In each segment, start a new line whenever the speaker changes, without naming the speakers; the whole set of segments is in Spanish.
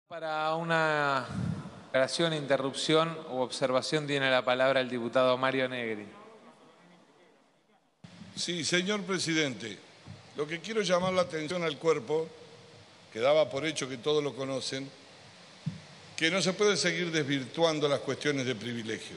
Para una aclaración, interrupción u observación tiene la palabra el diputado Mario Negri.
Sí, señor presidente, lo que quiero llamar la atención al cuerpo, que daba por hecho que todos lo conocen, que no se puede seguir desvirtuando las cuestiones de privilegio.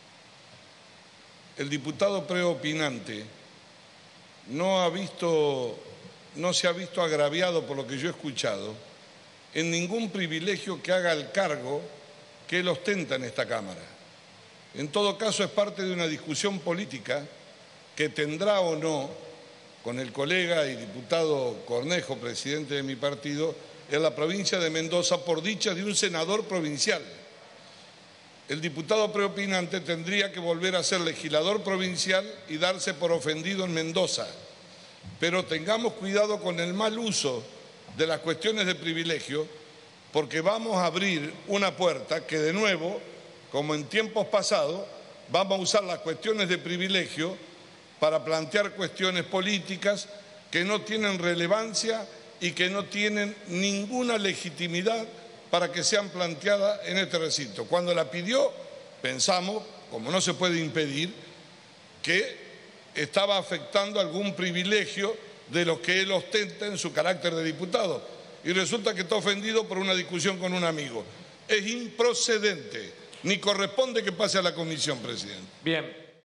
El diputado preopinante no se ha visto agraviado por lo que yo he escuchado en ningún privilegio que haga el cargo que él ostenta en esta Cámara. En todo caso, es parte de una discusión política que tendrá o no con el colega y diputado Cornejo, presidente de mi partido, en la provincia de Mendoza por dicha de un senador provincial. El diputado preopinante tendría que volver a ser legislador provincial y darse por ofendido en Mendoza. Pero tengamos cuidado con el mal uso de las cuestiones de privilegio, porque vamos a abrir una puerta que de nuevo, como en tiempos pasados, vamos a usar las cuestiones de privilegio para plantear cuestiones políticas que no tienen relevancia y que no tienen ninguna legitimidad para que sean planteadas en este recinto. Cuando la pidió, pensamos, como no se puede impedir, que estaba afectando algún privilegio de los que él ostenta en su carácter de diputado. Y resulta que está ofendido por una discusión con un amigo. Es improcedente, ni corresponde que pase a la comisión, presidente.
Bien.